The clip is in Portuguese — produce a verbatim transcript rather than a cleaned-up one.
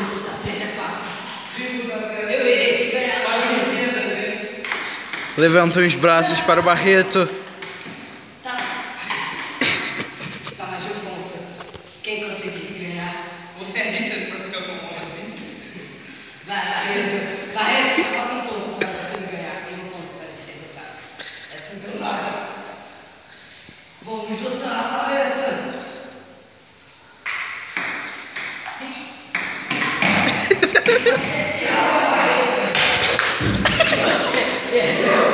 Eu irei te ganhar. Levanta os braços para o Barreto. Tá. Só mais um ponto. Quem conseguir ganhar? Você é líder pra ficar com a mão assim? Vai, Barreto. Barreto, só falta um ponto para você me ganhar. E um ponto para te derrotar. É tudo nada. Vamos lutar, Barreto. Você errou, Barreto. Você errou.